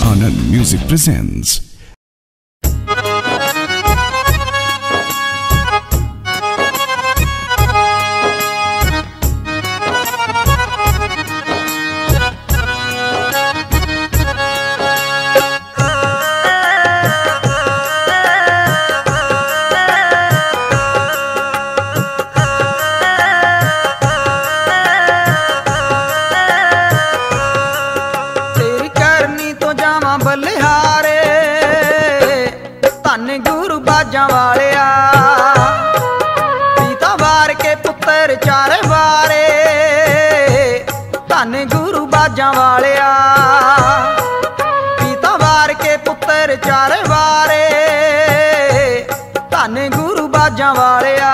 Anand Music presents. गुरु बाजा वालिया पीता वार के पुत्र चार वारे धन गुरु बाजा वालिया।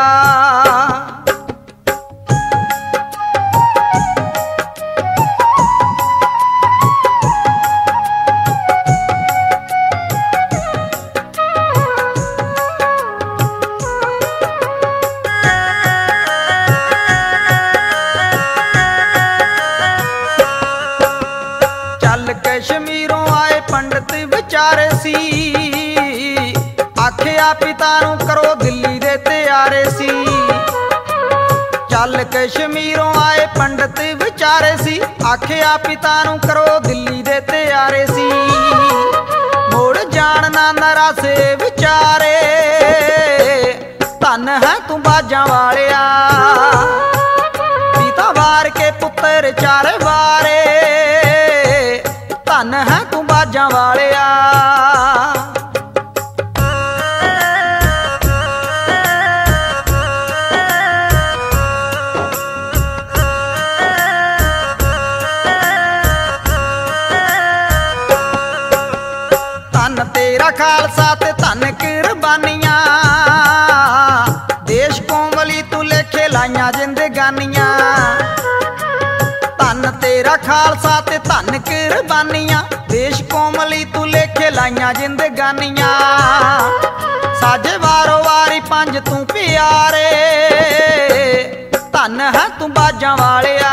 कश्मीरों आए पंडित विचारे सी आखिया पिता नू करो दिल्ली दे तैयारे सी। चल कश्मीरों आए पंडित विचारे सी आखिया पिता नू करो दिल्ली दे तैयारे सी। मोड़ जानना नरा से विचारे धन है तू बाजा वालिया पिता वार के पुत्र चारे वारे धन है तू बाजा वालिया। धन तेरा खालसा ते धन कुर्बानियां देश कोमली तू लेखे लाइया जिंदगानियां। धन तेरा खालसा ते धन कुर्बानियां देश कोमली तू लेखे लाइया जिंदगानियां। साजे वारो वारी पंज तू प्यारे धन है तू बाजा वालिया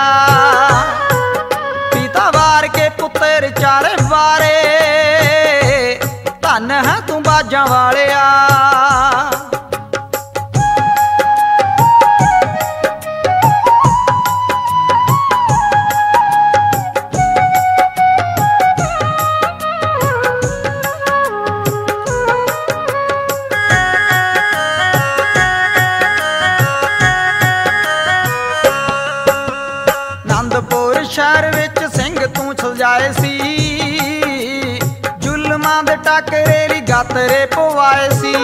पिता वार के पुत्र चारे वारे धन है तू बाजा वालिया। शहर विच सिंह तू सजाए सी जुल्मां दे टाकरे गातरे पवाए सी।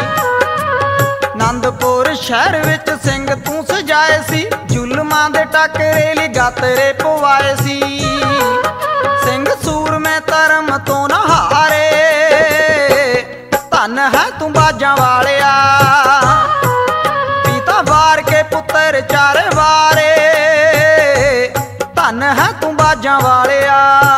आनंदपुर शहर विच सिंह तू सजाए सी जुल्मां दे टाकरे गातरे पवाए सी। सिंह सूर में धर्म तो न हारे धन है तू बाजा वालिया पिता वार के पुत्र चारे वारे धन है तू बाजा वालिया।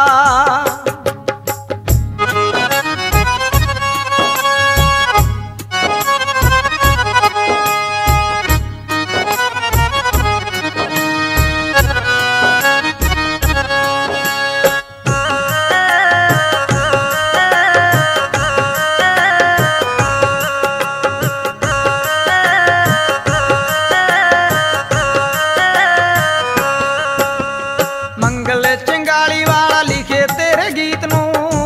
मंगल चंगाली वाला लिखे तेरे गीत नू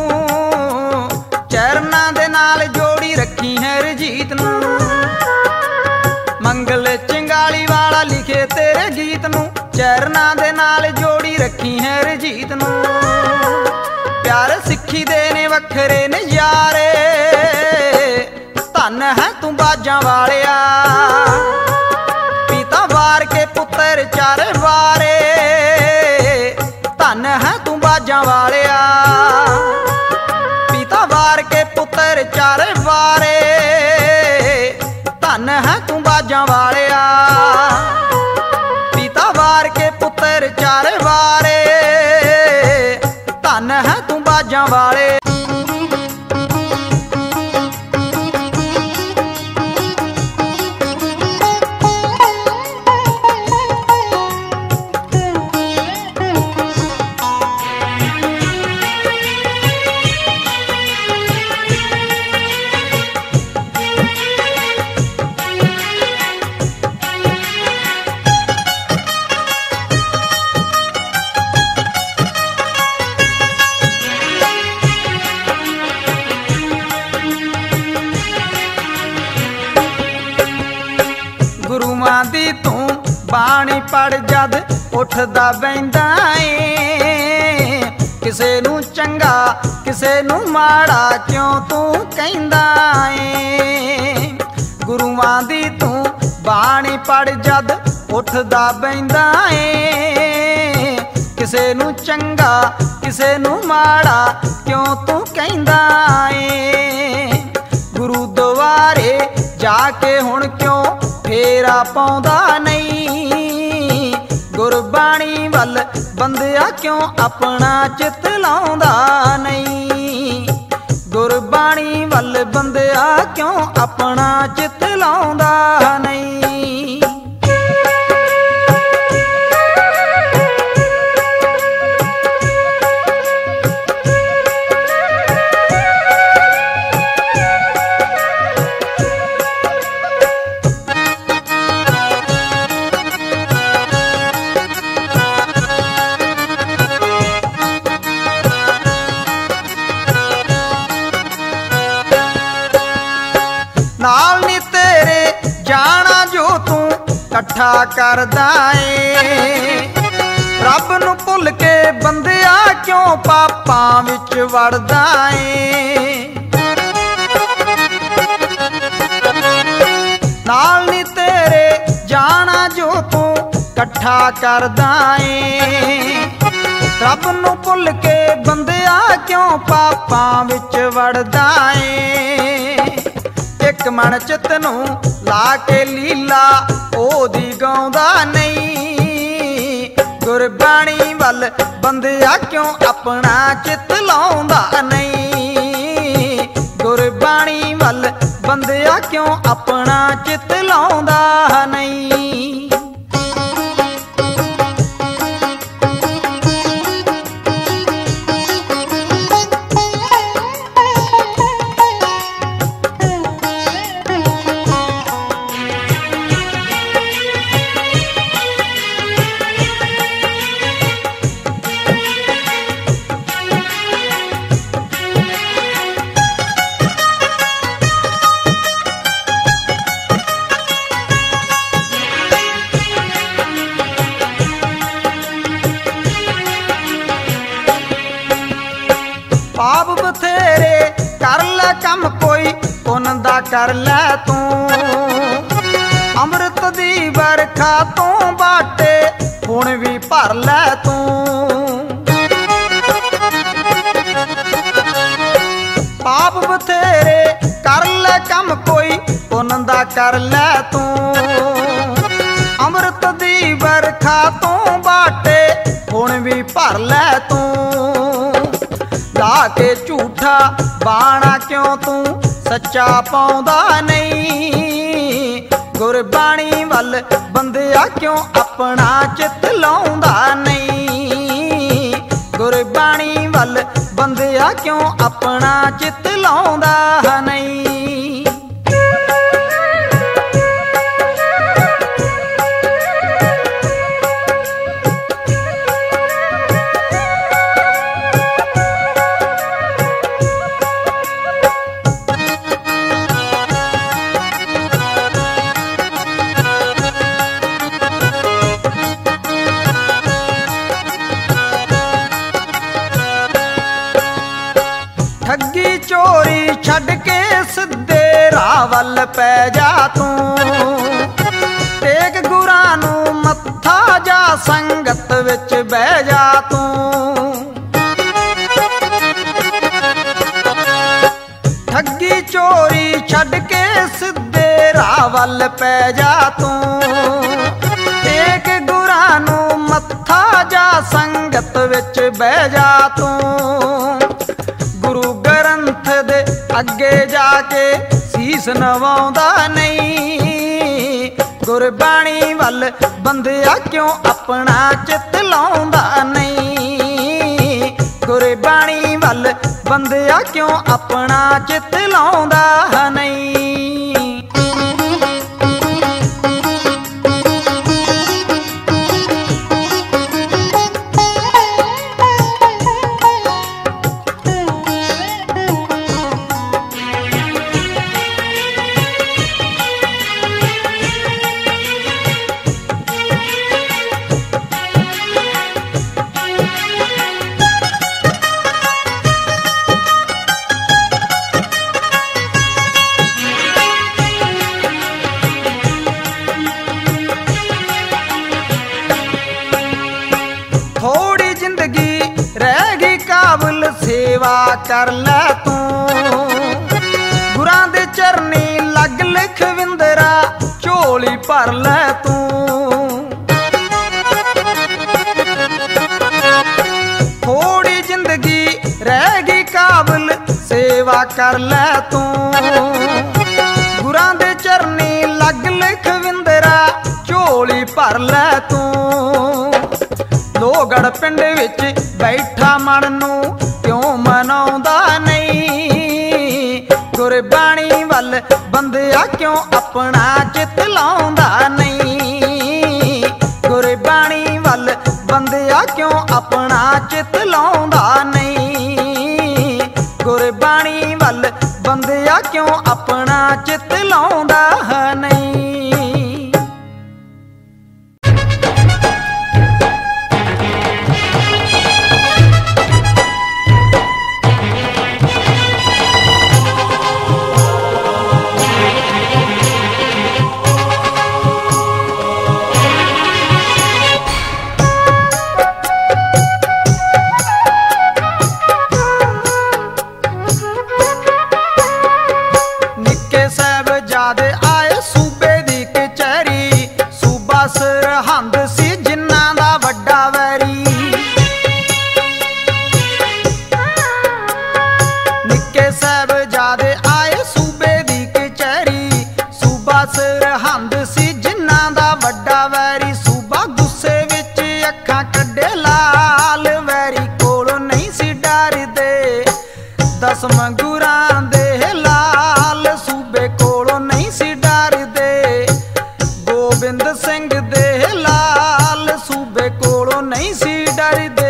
चरना दे नाल जोड़ी रखी है रजीत नू। मंगल चंगाली वाला लिखे तेरे गीत नू चरना दे नाल जोड़ी रखी है रजीत नू। प्यार सिक्खी देने वखरे नजारे धन है तू बाजा वालिया पिता वार के पुत्र चारे वारे धन है तू बाजा वालिया पिता वार के पुत्र चारे वारे धन है तू बाजा वालिया पिता वार के पुत्र चारे वारे धन है तू बाजा वाले। ਦੀ ਤੂੰ ਬਾਣੀ ਪੜ ਜਦ ਉੱਠਦਾ ਬੈਂਦਾ ਏ। ਕਿਸੇ ਨੂੰ ਚੰਗਾ ਕਿਸੇ ਨੂੰ ਮਾੜਾ ਕਿਉਂ ਤੂੰ ਕਹਿੰਦਾ ਏ। ਗੁਰੂਆਂ ਦੀ ਤੂੰ ਬਾਣੀ ਪੜ ਜਦ ਉੱਠਦਾ ਬੈਂਦਾ ਏ। ਕਿਸੇ ਨੂੰ ਚੰਗਾ ਕਿਸੇ ਨੂੰ ਮਾੜਾ ਕਿਉਂ ਤੂੰ ਕਹਿੰਦਾ ਏ। ਗੁਰੂ ਦੁਆਰੇ ਜਾ ਕੇ ਹੁਣ ਕਿਉਂ ਫੇਰਾ ਪਾਉਂਦਾ ਨਹੀਂ। ਗੁਰਬਾਣੀ ਵੱਲ ਬੰਦਿਆ ਕਿਉਂ ਆਪਣਾ ਚਿੱਤ ਲਾਉਂਦਾ ਨਹੀਂ। ਗੁਰਬਾਣੀ ਵੱਲ ਬੰਦਿਆ ਕਿਉਂ ਆਪਣਾ ਚਿੱਤ ਲਾਉਂਦਾ ਨਹੀਂ। ਨਾਲ ਨੀ ਤੇਰੇ ਜਾਣਾ ਜੋ ਤੂੰ ਇਕੱਠਾ ਕਰਦਾ ਏ। ਰੱਬ ਨੂੰ ਭੁੱਲ ਕੇ ਬੰਦਿਆ ਕਿਉਂ ਪਾਪਾਂ ਵਿੱਚ ਵੜਦਾ ਏ। ਨਾਲ ਨੀ ਤੇਰੇ ਜਾਣਾ ਜੋ ਤੂੰ ਇਕੱਠਾ ਕਰਦਾ ਏ। ਰੱਬ ਨੂੰ ਭੁੱਲ ਕੇ ਬੰਦਿਆ ਕਿਉਂ ਪਾਪਾਂ ਵਿੱਚ ਵੜਦਾ ਏ। ਇੱਕ ਮਨ ਚਿੱਤ ਨੂੰ ਲਾ ਕੇ ਲੀਲਾ ਉਹਦੀ ਗਾਉਂਦਾ ਨਹੀਂ। ਗੁਰਬਾਣੀ ਵੱਲ ਬੰਦਿਆ ਕਿਉਂ ਆਪਣਾ ਚਿੱਤ ਲਾਉਂਦਾ ਨਹੀਂ। ਗੁਰਬਾਣੀ ਵੱਲ ਬੰਦਿਆ ਕਿਉਂ ਆਪਣਾ ਚਿੱਤ ਲਾਉਂਦਾ ਨਹੀਂ। ਪਾਪ ਬਥੇਰੇ ਕਰ ਲੈ ਕੰਮ ਕੋਈ ਪੁੰਨ ਦਾ ਕਰ ਲੈ ਤੂੰ। ਅੰਮ੍ਰਿਤ ਦੀ ਵਰਖਾ ਤੋਂ ਬਾਟੇ ਹੁਣ ਵੀ ਭਰ ਲੈ ਤੂੰ। ਪਾਪ ਬਥੇਰੇ ਕਰ ਲੈ ਕੰਮ ਕੋਈ ਪੁੰਨ ਦਾ ਕਰ ਲੈ ਤੂੰ। ਅੰਮ੍ਰਿਤ ਦੀ ਵਰਖਾ ਤੋਂ ਬਾਟੇ ਹੁਣ ਵੀ ਭਰ ਲੈ ਤੂੰ। ਲਾ ਕੇ ਝੂਠਾ ਬਾਣਾ ਕਿਉਂ ਤੂੰ ਸੱਚਾ ਪਾਉਂਦਾ ਨਹੀਂ। ਗੁਰਬਾਣੀ ਵੱਲ ਬੰਦਿਆ ਕਿਉਂ ਆਪਣਾ ਚਿੱਤ ਲਾਉਂਦਾ ਨਹੀਂ। ਗੁਰਬਾਣੀ ਵੱਲ ਬੰਦਿਆ ਕਿਉਂ ਆਪਣਾ ਚਿੱਤ ਲਾਉਂਦਾ ਨਹੀਂ। ਠੱਗੀ ਚੋਰੀ ਛੱਡ ਕੇ ਸਿੱਧੇ ਰਾਹ ਵੱਲ ਪੈ ਜਾ ਤੂੰ। ਟੇਕ ਗੁਰਾਂ ਨੂੰ ਮੱਥਾ ਜਾ ਸੰਗਤ ਵਿੱਚ ਬਹਿ ਜਾ ਤੂੰ। ਠੱਗੀ ਚੋਰੀ ਛੱਡ ਕੇ ਸਿੱਧੇ ਰਾਹ ਵੱਲ ਪੈ ਜਾ ਤੂੰ। ਟੇਕ ਗੁਰਾਂ ਨੂੰ ਮੱਥਾ ਜਾ ਸੰਗਤ ਵਿੱਚ ਬਹਿ ਜਾ ਤੂੰ। ਗੁਰੂ ਗ੍ਰੰਥ ਦੇ ਅੱਗੇ ਜਾ ਕੇ ਸੀਸ ਨਵਾਉਂਦਾ ਨਹੀਂ। ਗੁਰਬਾਣੀ ਵੱਲ ਬੰਦਿਆ ਕਿਉਂ ਆਪਣਾ ਚਿੱਤ ਲਾਉਂਦਾ ਨਹੀਂ। ਗੁਰਬਾਣੀ ਵੱਲ ਬੰਦਿਆ ਕਿਉਂ ਆਪਣਾ ਚਿੱਤ ਲਾਉਂਦਾ ਨਹੀਂ। कर लै तू। गुरां दे चरनी लग लखविंदरा झोली भर लै तू। थोड़ी जिंदगी रह गई काबल सेवा कर लै तू। गुरां दे चरनी लग लखविंदरा झोली भर लै तू। लोहगढ़ पिंड विच बैठा मन नूं क्यों मनाउंदा नहीं। गुरबाणी वल बंदिया क्यों अपना चित लाउंदा नहीं। गुरबाणी वल बंदिया क्यों अपना चित लाउंदा नहीं। गुरबाणी वल बंदिया क्यों अपना चित लाउंदा नहीं। सरहंद सी जिन्ना दा वड्डा वैरी। निक्के साहिबजादे आए सूबे दी कचहरी। सूबा सरहंद सी जिन्ना दा वड्डा वैरी। सूबा गुस्से विच अखां कड्डे लाल वैरी कोलों नहीं सी डरदे। 10 गुरां दे लाल सूबे कोलों नहीं सी डरदे। गोबिंद सिंह दे लाल सूबे कोलों नहीं सी डरदे।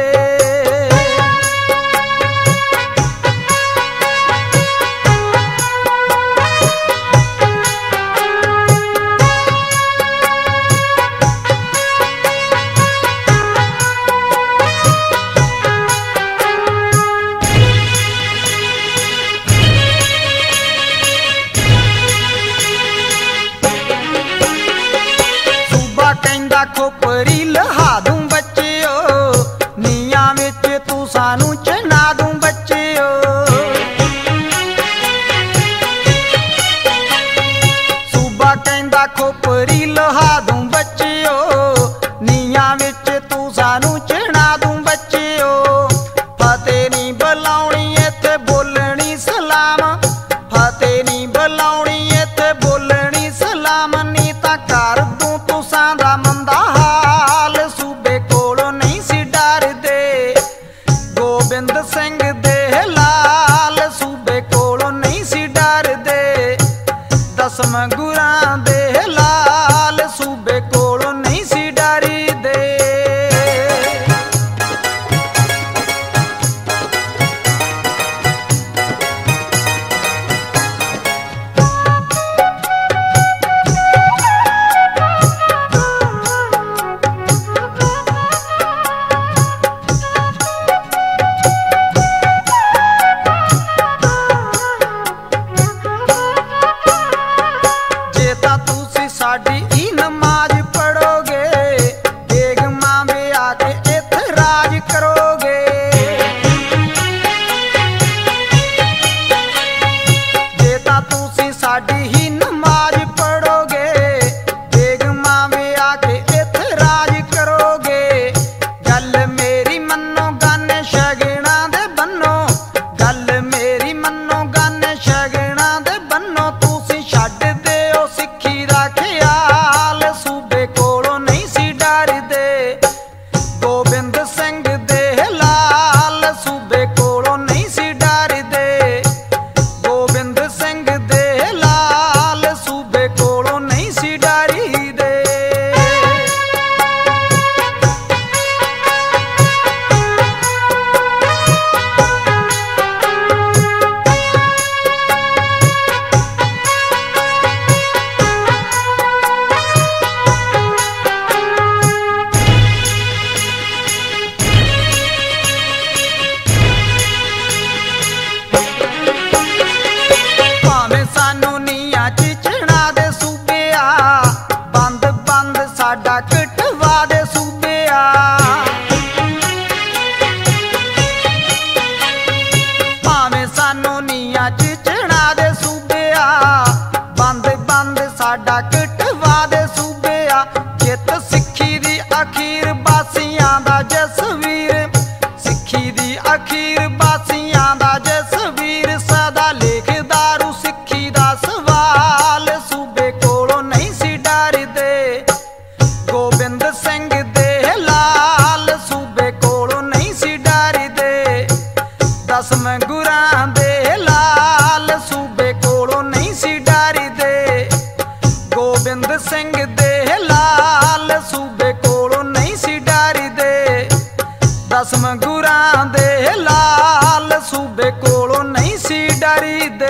ਦਸਮ ਗੁਰਾਂ ਦੇ ਲਾਲ ਸੂਬੇ ਕੋਲੋਂ ਨਹੀਂ ਸੀ ਡਰਦੇ। ਗੋਬਿੰਦ ਸਿੰਘ ਦੇ ਲਾਲ ਸੂਬੇ ਕੋਲੋਂ ਨਹੀਂ ਸੀ ਡਰਦੇ। ਦਸਮ ਗੁਰਾਂ ਦੇ ਲਾਲ ਸੂਬੇ ਕੋਲੋਂ ਨਹੀਂ ਸੀ ਡਰਦੇ।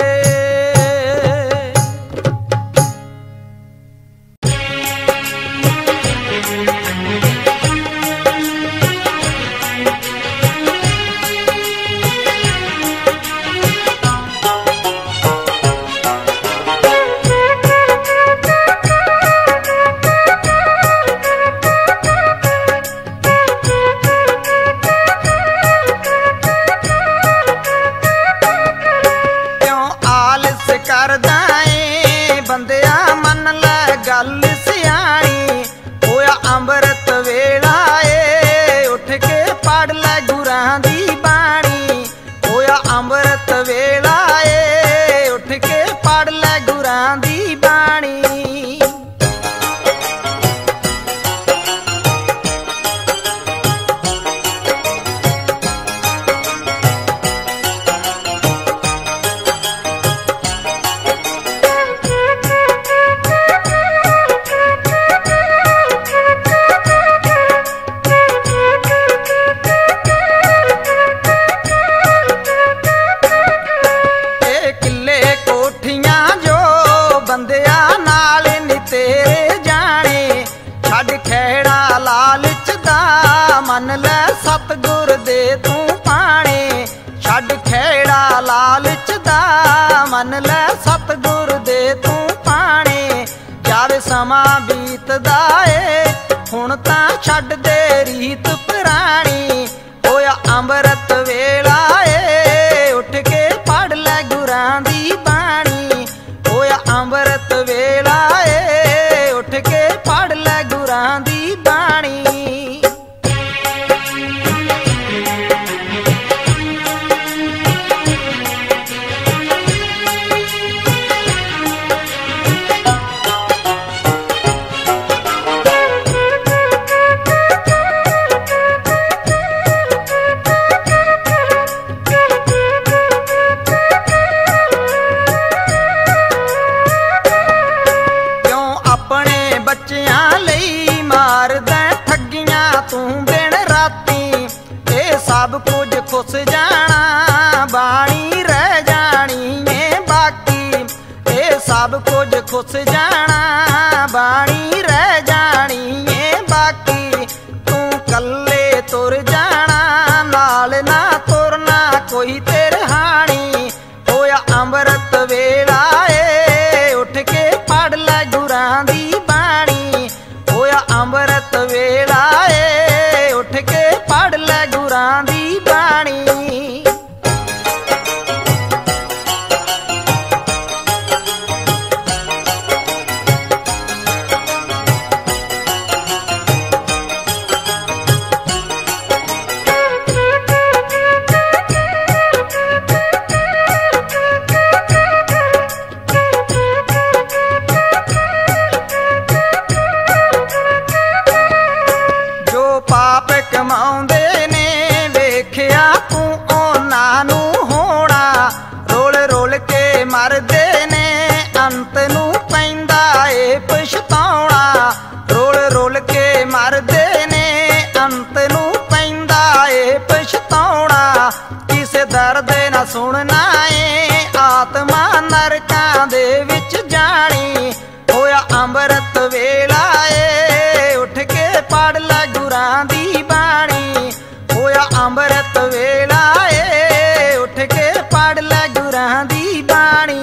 ਸਤਿਗੁਰ ਦੇ ਤੂੰ ਪਾਣੇ ਛੱਡ ਖੇੜਾ ਲਾਲਚ ਦਾ ਮੰਨ ਲੈ ਸਤਿਗੁਰ ਦੇ ਤੂੰ ਪਾਣੇ। ਜਾਵੇ ਸਮਾਂ ਬੀਤਦਾ ਏ ਹੁਣ ਤਾਂ ਛੱਡ ਦੇ ਰੀਤ ਪੁਰਾਣੀ। ਹੋਇਆ ਅੰਮ੍ਰਿਤ ਵੇਲਾ ਏ ਉੱਠ ਕੇ ਪੜ ਲੈ ਗੁਰਾਂ ਦੀ ਬਾਣੀ। ਹੋਇਆ ਅੰਮ੍ਰਿਤ ਵੇਲਾ ਏ ਉੱਠ ਕੇ ਪੜ ਲੈ ਗੁਰਾਂ ਦੀ ਬਾਣੀ। ਸਭ ਕੁਝ ਖੁੱਸ ਜਾਣਾ ਬਾਣੀ ਰਹਿ ਜਾਣੀ ਏ ਬਾਕੀ। ਇਹ ਸਭ ਕੁਝ ਖੁੱਸ ਜਾਣਾ ਬਾਣੀ ਰਹਿ ਜਾਣੀ ਏ ਬਾਕੀ। ਤੂੰ ਕੱਲੇ ਤੁਰ ਜਾਣਾ ਨਾਲ ਨਾ ਤੁਰਨਾ ਕੋਈ ਤੇਰੇ ਹਾਣੀ। ਹੋਇਆ ਅੰਮ੍ਰਿਤ ਵੇਲਾ ਏ ਉੱਠ ਕੇ ਪੜ ਲੈ ਗੁਰਾਂ ਦੀ ਬਾਣੀ। ਹੋਇਆ ਅੰਮ੍ਰਿਤ ਵੇਲਾ ਏ ਉੱਠ ਕੇ ਪੜ ਲੈ ਗੁਰਾਂ ਦੀ ਬਾਣੀ। ਜੋ ਪਾਪ ਕਮਾਉਂਦੇ ਨੇ ਵੇਖਿਆ ਤੂੰ ਉਹਨਾਂ ਨੂੰ ਹੋਣਾ। ਰੋਲ ਰੋਲ ਕੇ ਮਰਦੇ ਨੇ ਅੰਤ ਨੂੰ ਪੈਂਦਾ ਏ ਪਛਤਾਉਣਾ। ਰੋਲ ਰੋਲ ਕੇ ਮਰਦੇ ਨੇ ਅੰਤ ਨੂੰ ਪੈਂਦਾ ਏ ਪਛਤਾਉਣਾ। ਕਿਸੇ ਦਰਦ ਨਾ ਸੁਣਨਾ ਏ ਆਤਮਾ ਨਰਕਾਂ ਦੇ ਵਿੱਚ ਜਾਣੀ। ਹੋਇਆ ਅੰਮ੍ਰਿਤ ਵੇਲਾ ਏ ਉੱਠ ਕੇ ਪੜ ਲੈ ਗੁਰਾਂ ਦੀ ਬਾਣੀ। ਹੋਇਆ ਅੰਮ੍ਰਿਤ ਵੇਲਾ ਏ ਉੱਠ ਕੇ ਪੜ ਲੈ ਗੁਰਾਂ ਦੀ ਬਾਣੀ।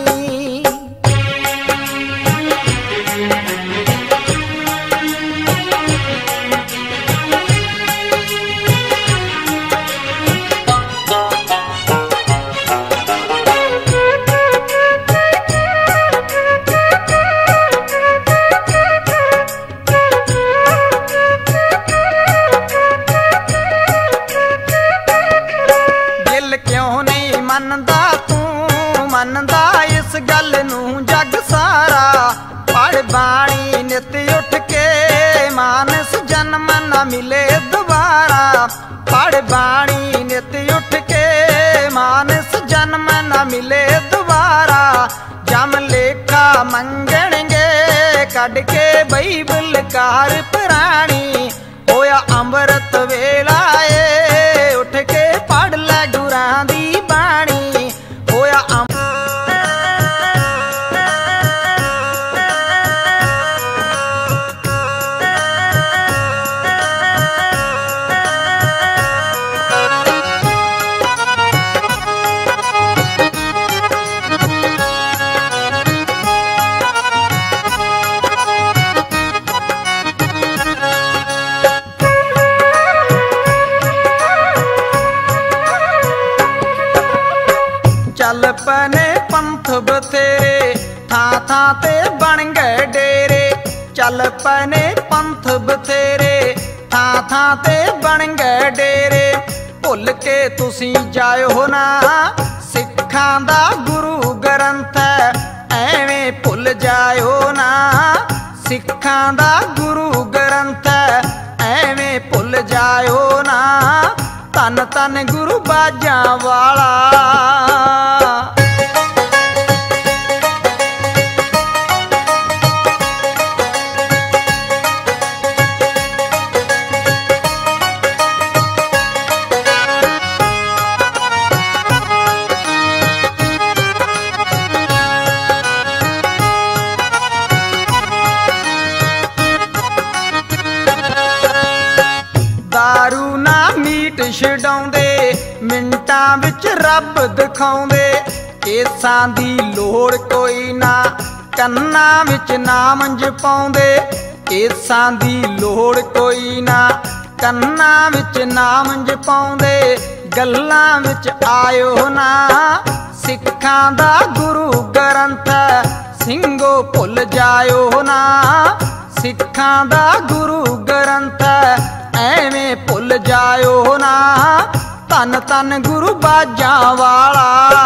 ਮੰਨਦਾ ਤੂੰ ਮੰਨਦਾ ਇਸ ਗੱਲ ਨੂੰ ਜੱਗ ਸਾਰਾ। ਪੜ ਬਾਣੀ ਨਿਤ ਉੱਠ ਕੇ ਮਾਨਸ ਜਨਮ ਨਾ ਮਿਲੇ ਦੁਬਾਰਾ। ਪੜ ਬਾਣੀ ਨਿਤ ਉੱਠ ਕੇ मानस जन्म न मिले दोबारा। जम लेखा मंगणगे कढ के बाइबल कार पुरानी। होया अमृत वेला ए उठ के पढ़ लै गुरां दी बाणी। होया चल पने पंथ बथेरे थां थां ते बन गए डेरे। चल पने पंथ बथेरे थां थां ते बन गए डेरे। भुल के तुसी जाओ ना सिखां दा गुरु ग्रंथ है। एवें भुल जाओ ना सिखां दा गुरु ग्रंथ है। एवें भुल जाओ ना धन धन गुरु बाजां वाला। दारू ना मीट छडाउंदे मिंटां विच रब दिखाउंदे। केसां दी लोड़ कोई ना कन्नां विच नाम जपाउंदे। केसां दी लोड़ कोई ना कन्नां विच नाम जपाउंदे। गल्लां विच आयो ना सिखां दा गुरु ग्रंथ। ਸਿੰਘੋ भुल जाओ ना सिखां दा गुरु ग्रंथ। एवें भुल जाओ ना धन धन गुरु बाजां वाला।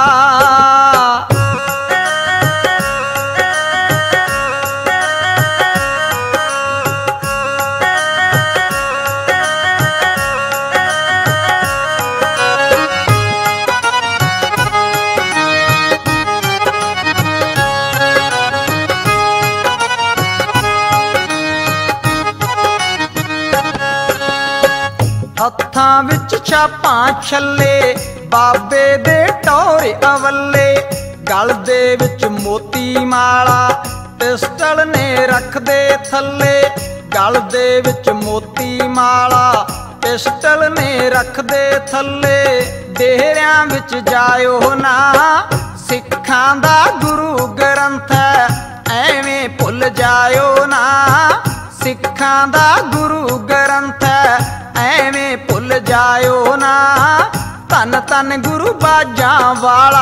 हत्थां विच छापां छल्ले बाबे दे टोरे अवल्ले। गल दे विच मोती माला पिस्टल ने रख दे थल्ले। गल दे विच मोती माला पिस्टल ने रख दे थल्ले। डेरियां विच जाओ ना सिखां दा गुरु ग्रंथ। एवें भुल जाओ ना सिखां दा गुरु ग्रंथ। एवें भुल जाओ ना धन धन गुरु बाजां वाला।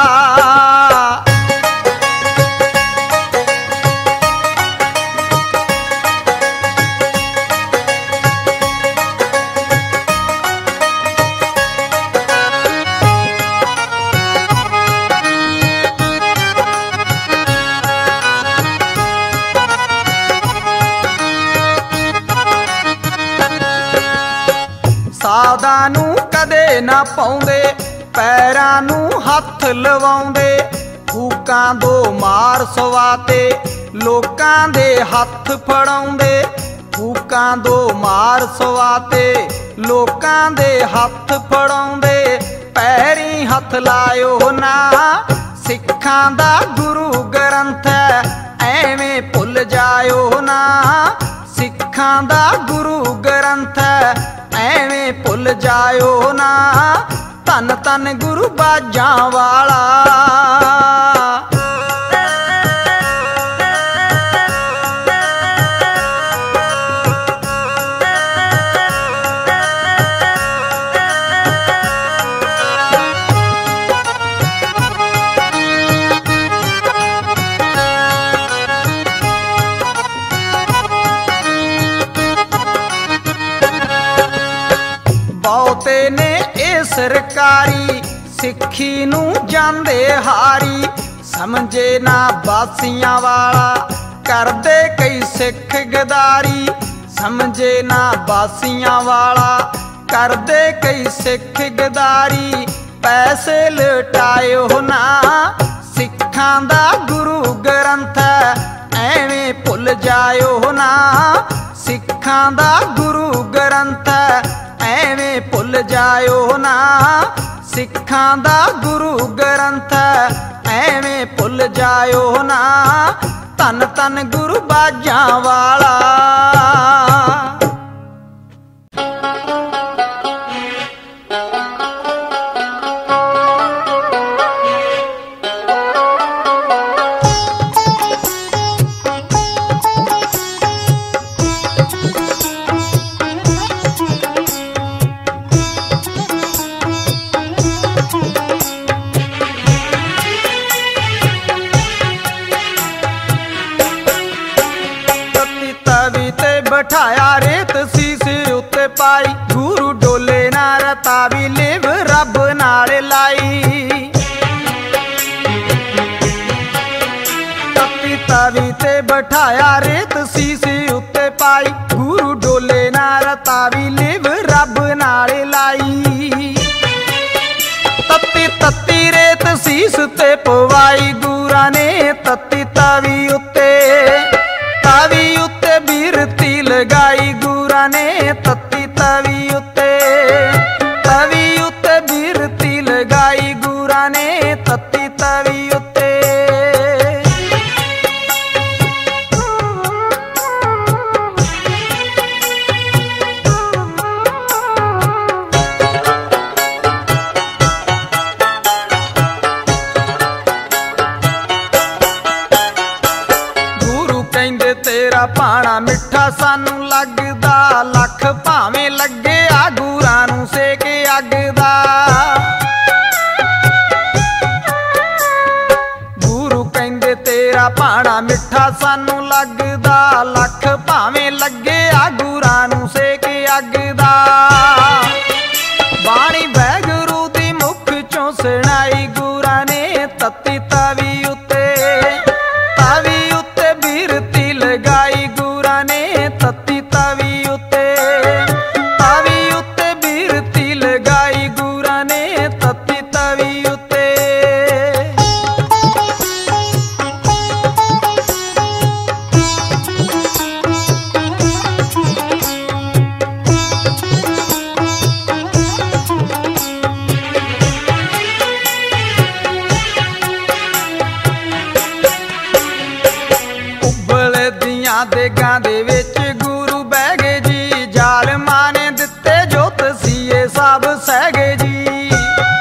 सादा नू कदे ना पाउंदे पैरां नू हथ लवाउंदे। फूकां दो मार सवाते लोकां दे हथ फड़ाउंदे। फूकां दो मार सवाते लोकां दे हथ फड़ाउंदे। पैरी हथ लायो ना सिखां दा गुरु ग्रंथ। एवें भुल जाओ ना सिखां दा गुरु ग्रंथ। एवें भुल जाओ ना धन धन गुरु बाजां वाला। बहुते ने ए सरकारी सिक्खी नू जांदे हारी। समझे ना बासियां वाला करदे कई सिख गदारी। समझे ना बासियां वाला करदे कई सिख गदारी। पैसे लुटायो ना, सिखां दा गुरु ग्रंथ एवें भुल जायो ना, सिखां दा गुरु ग्रंथ एवें भुल जायो ना, सिखां दा गुरु ग्रंथ एवें भुल जायो ना, धन धन गुरु बाजां वाला। बिठाया रेत सीसे उत्ते पाई, गुरु डोले ना रतावी लिव रब नाल लाई। तत्ती तवी ते बिठाया रेत सीसे उत्ते पाई, गुरु डोले ना रतावी लिव रब नाल लाई। तत्ती तत्ती रेत सीस ते पवाई, गुरा ने तत्ती तवी उत्ते, तवी उत्ते बिरती लगाई, गुरा ने तत्ती तवी उत्ते, तवी उत्ते बिरती लगाई, गुरा ने तत्ती तवी उत्ते। तेरा पाना मिठा सानू लगदा, लख भावें लगे आ गुरां नू सेक अग दा। गुरु कहंदे तेरा पाना मिठा सानू लगदा, लख भावें लगे आ गुरां नू सेक अग दा। बाणी वैगुरू दी मुख चों सुणाई, गुरां ने तत्ती तवी उत्ते, तवी उत्ते बिरती लगाई, गुरा ने तत्ती तवी उत्ते, तवी उत्ते बिरती लगाई, गुरा ने तत्ती तवी उत्ते। देगां दे विच गुरु बह गए जी, जालमां ने दिते जो तसीए सब सह गए जी।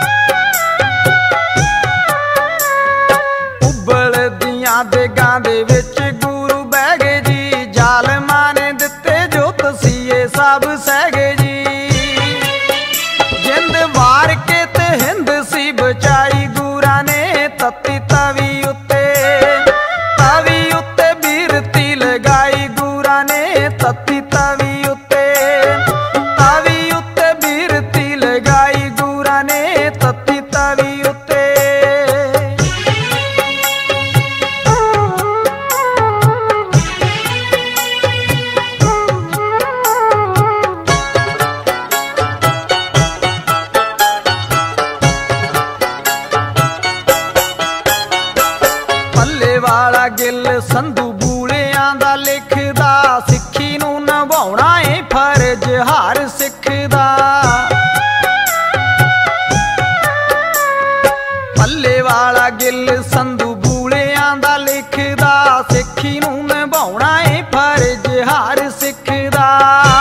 उबल दियां देगां दे विच गुरु बह गए जी, जालमां ने दिते जो तसीए सब सह गए जी। जिंद वार के ते हिंद सी बचाई, गुरा ने तत्ती तवी उत्ते, तवी उत्ते बिरती लगाई, गुरा ने तत्ती तवी उत्ते, तवी उत्ते बिरती लगाई, गुरा ने तत्ती तवी उत्ते। पल्ले वाला गिल संधू बूलियां दा लिखदा, सिक्खी नूं निभाउणा ए फर्ज हर सिख दा। पल्ले वाला गिल संधू बूलियां दा लिखदा, सिक्खी नूं निभाउणा ए फर्ज हर सिख दा।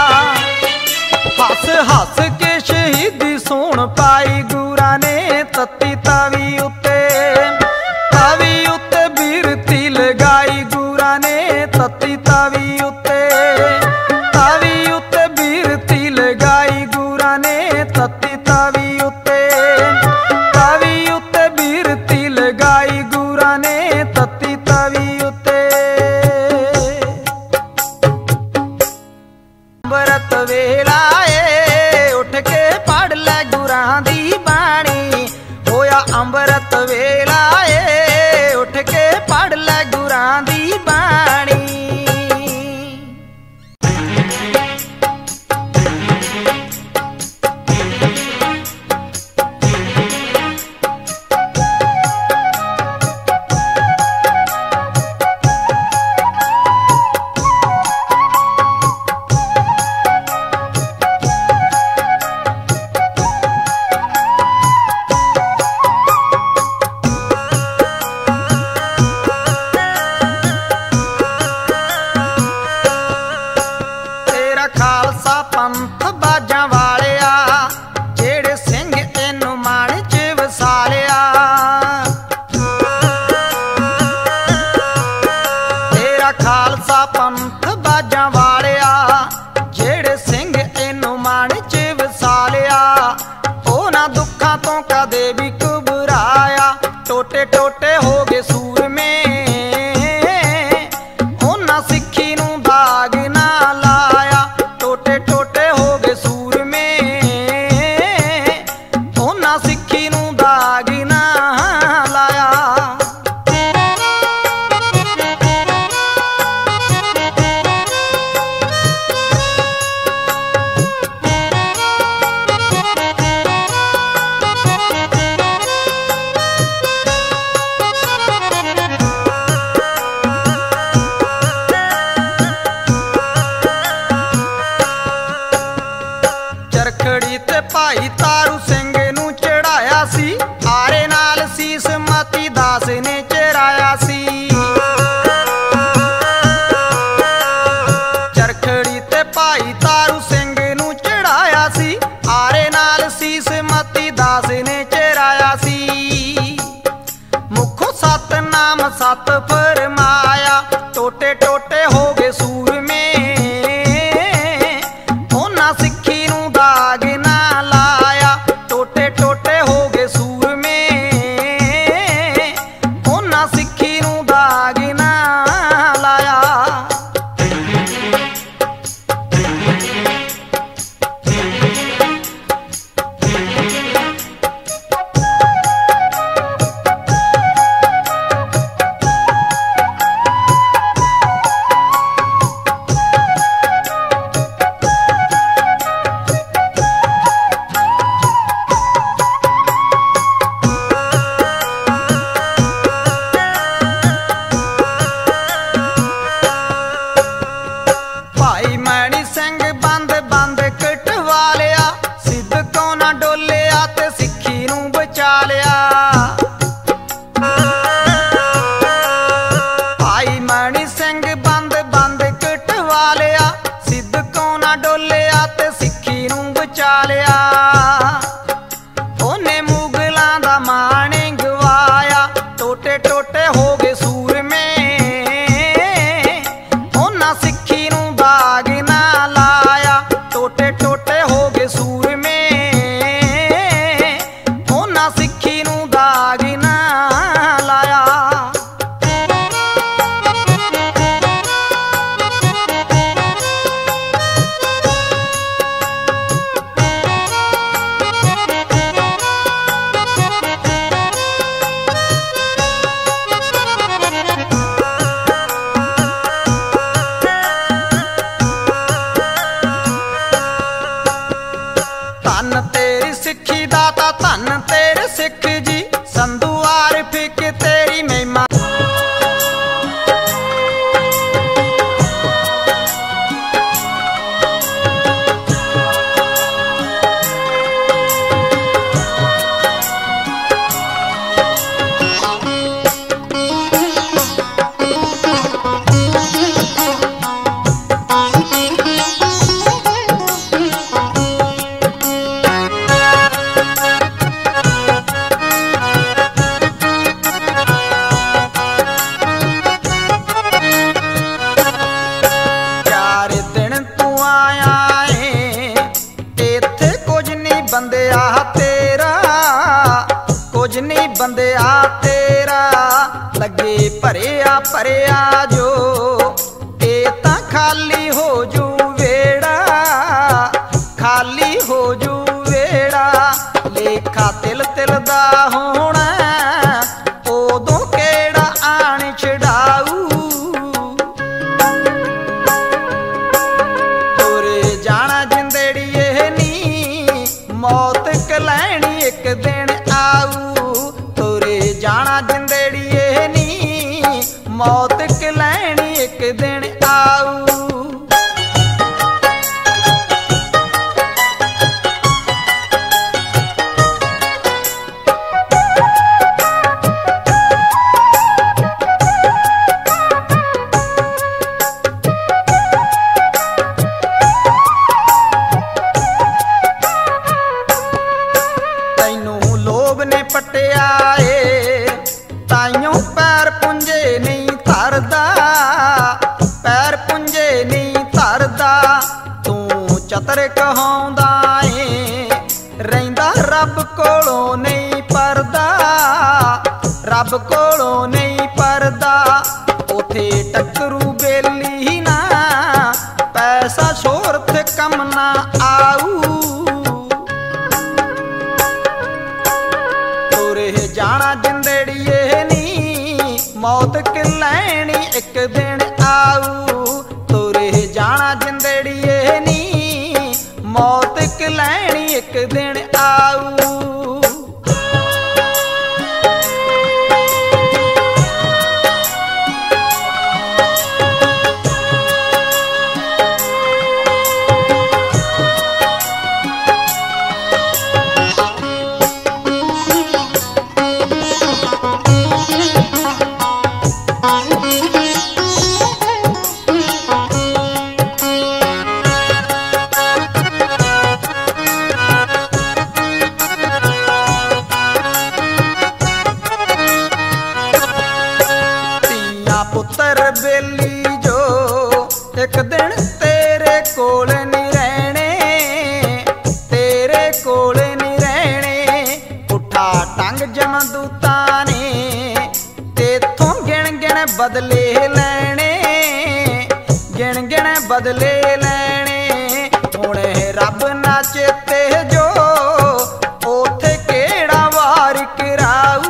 हस हस के शहीदी सोण पाई, गुरा ने तत्ती तवी उत्ते, तवी उत्ते बिरती लगाई, गुरा ने तत्ती तवी उत्ते, तवी उत्ते बिरती लगाई, गुरा ने तत्ती तवी उत्ते, तवी उत्ते बिरती लगाई, गुरा टोटे टोटे हो गए सूर में, उन्हां सिक्खी नूं दाग ना लाया। टोटे टोटे हो गए सूर में, उन्हां सिक्खी नूं दाग ना लाया। चरखड़ी ते भाई तारू सिंह नूं चढ़ाया सी, आरे नाल सीस मती दास ने चराया सी। चरखड़ी ते भाई तारू सिंह नूं चढ़ाया सी, आरे नाल सीस मती दास ने चराया सी। मुखों सतनाम सत फरमाया, टोटे टोटे हो गए सूर में, उन्हां सिक्खी नूं दाग ना लाया। टोटे टोटे हो गए सूर में, उन्हां सिक्खी नूं दाग ना लाया। भाई मणि सिंह बंद बंद कटवा लिया, सिद्दकों ना डोलिया ते सिक्खी नूं बचा लिया। भाई मणि सिंह बंद बंद कटवा लिया, सिद्दकों ना डोलिया ते सिक्खी नूं बचा लिया। ओने मुगलां दा माण गवाया, टोटे टोटे हो गए सूर में, उन्हां सिक्खी नूं दाग ना लाया। टोटे टोटे हो गए सूर में, उन्हां सिक्खी नूं दाग ना लाया। धन तेरी सिक्खी दाता, धन तेरे सिख जी, संधू आरिफ की तेरी महिमा। चार दिन तू आया है, इत्थे कुछ नहीं बंदिया तेरा, कुछ नहीं बंदिया तेरा। लगे भरिया भरिया जो, ए तां खाली हो जू वेड़ा, खाली हो जू वेड़ा। लेखा तिल तिल दा होना, उदों केड़ा आण छड़ाऊ। तुरे जाना जिंदड़िए नी, मौत कलैनी एक दिन आऊ। तुरे जाना जिंदड़िए नी, मौत कलैनी एक दिन आऊ। चतर कहाउंदा ए रहिंदा रब कोलों नहीं परदा रब कोलों नहीं परदा, उथे टकरू बेली ना, पैसा शोहरत कम ना आऊ। तुरे जाना जिंदड़िए नी, मौत के लैनी एक दिन आऊ। तुरे जाना जिंदड़िए नी, मौत के लैनी एक दिन आऊ। पुत्र बेली जो एक दिन तेरे कोल नहीं रहने, तेरे कोल नहीं रहने। उठा टंग जमदूता ने तेथों गिण गिण बदले लैने, गिण गिण बदले लैने। हुण रब ना चेते जो ओथे केड़ा वार कराऊ।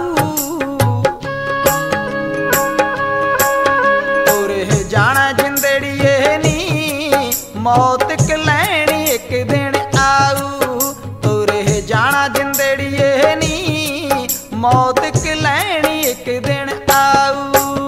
जाना जिंदड़िए नी, मौत के लैनी एक दिन आऊ। तुरे जाना जिंदड़िए नी, मौत के लैनी एक दिन आऊ।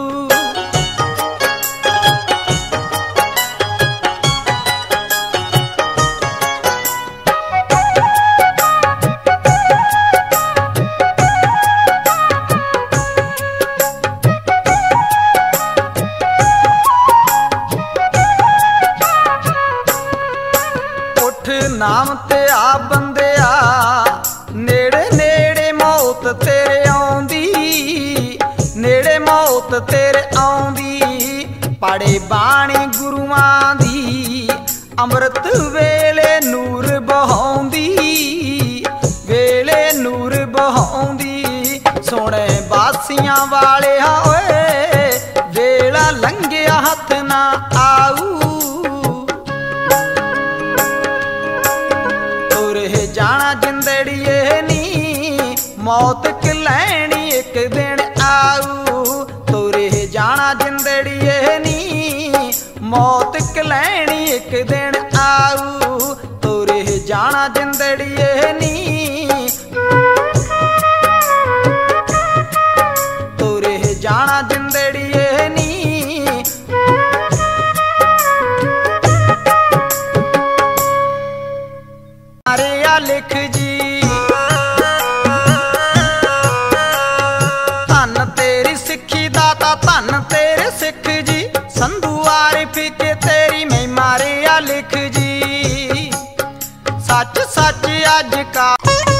नाम ते आ बंदिया, नेड़े नेड़े मौत तेरे आउंदी, नेड़े मौत तेरे आउंदी। पढ़े बाणी गुरुआं दी, अमृत वेले नूर बहाउंदी, वेले नूर बहाउंदी। सोने बासियां वाले होए, वेला लंघिया हथ ना आऊ। जाना जिंदड़िए नी, मौत के लैनी एक दिन आऊ। तुरे जाना जिंदड़िए नी, मौत के लैनी एक दिन आऊ। तुरे जाना जिंदड़िए नी, तुरे जाना जिंदड़िए नी। लिख जी धन तेरी सिक्खी दाता, धन तेरे सिख जी। संधू आरिफ के तेरी मैं मारिया लिख जी। सच सच अज का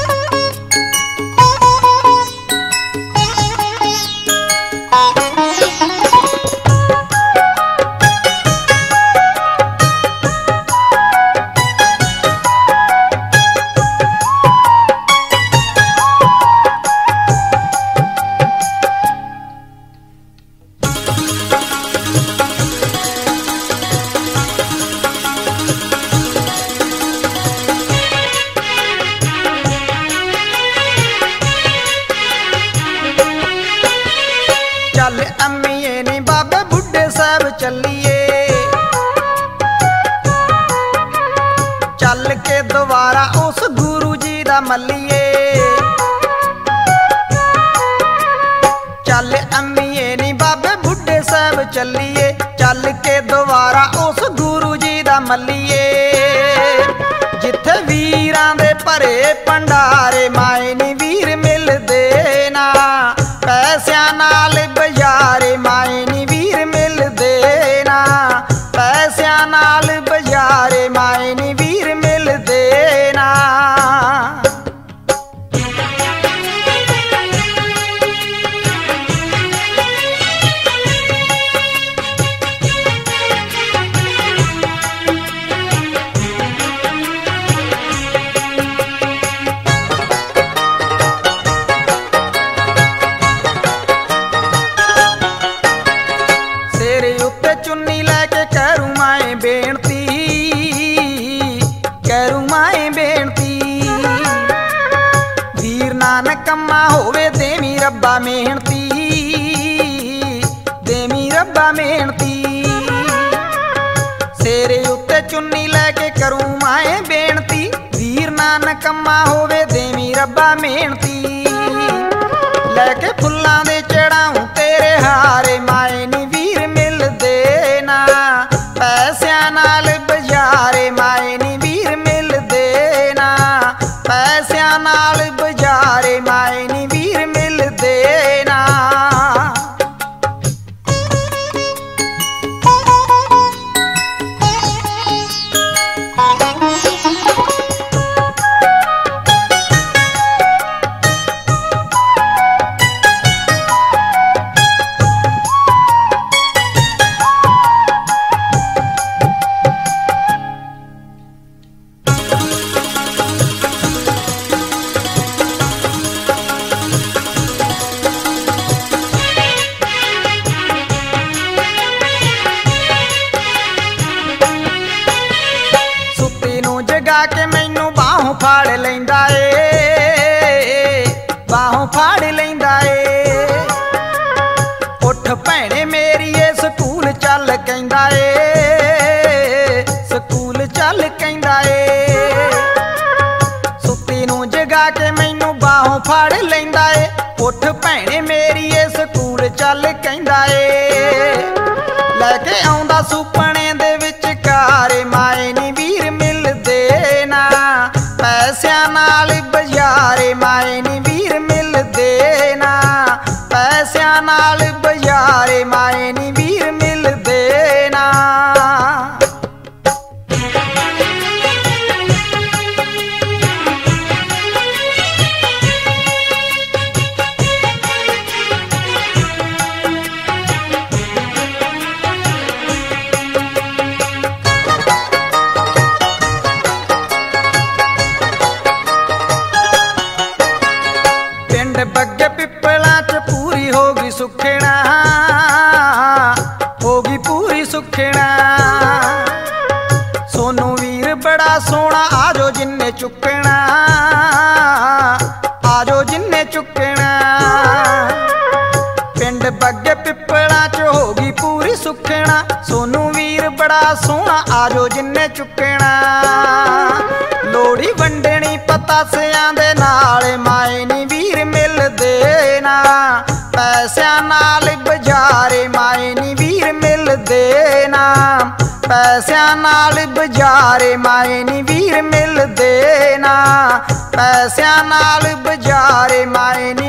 चल अम्मीए नी बाबे बुढ़े साहब चलिए, चल के दोबारा उस गुरु जी दा मल्लिए। चल अम्मीए नी बाबे बुढ़े साहब चलिए, चल के दोबारा उस गुरु जी दा मल्लिए। जिथे वीरां दे भरे भंडारे, माए नी वीर मिलदे ना, पैसियां नाल बजारे माए नी वीर मिलदे ना। पैसियां नाल बजारे माए नी वीर मिलदे ना। रब्बा मेहनती, देवी रब्बा मेहनती। सेरे उत्ते चुन्नी लैके करूं माए बेनती, वीर ना नकम्मा होवे देवी रब्बा मेहनती। लैके फुल्लां दे चढ़ाऊं तेरे हारे माए नी वीर मिलदे ना, पैसिਆਂ नाल बजारे माए नी वीर मिलदे ना, पैसिਆਂ नाल बजारे माए नी वीर मिलदे ना। जगा के मैनू बाहों फाड़ लैंदा ए, बाहों फाड़ लैंदा ए। उठ भैणे मेरीए स्कूल चल कहंदा ए, स्कूल चल कहंदा ए। सुत्ती नूं जगा के मैनू बाहों फाड़ लैंदा ए, उठ भैणे मेरीए स्कूल चल कहंदा ए। लैके आउंदा सुपने दे विच कारे माए नी वीर मिलदे ना, पैसिਆਂ नाल बजारे माए नी वीर मिलदे ना, पैसिਆਂ नाल बजारे माए नी वीर मिलदे ना। बग्गे पिपला च पूरी होगी सुखना, होगी पूरी सुखना। सोनू वीर बड़ा सोना आजो जिन्ने चुकना, आजो जिन्ने चुकना। पिंड बग्गे पिपला च होगी पूरी सुखना, सोनू वीर बड़ा सोना आजो जिन्ने चुकना। लोड़ी वंडनी पतासियां दे नाल माए नी वीर मिलदे ना, पैसिਆਂ नाल बजारे माए नी वीर मिलदे ना, पैसिਆਂ नाल बजारे माए नी वीर मिलदे ना, पैसिਆਂ नाल बजारे माए